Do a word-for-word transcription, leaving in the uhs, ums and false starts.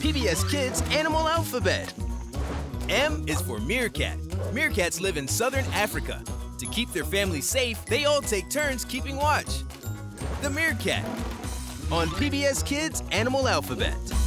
P B S Kids Animal Alphabet. M is for Meerkat. Meerkats live in southern Africa. To keep their family safe, they all take turns keeping watch. The Meerkat on P B S Kids Animal Alphabet.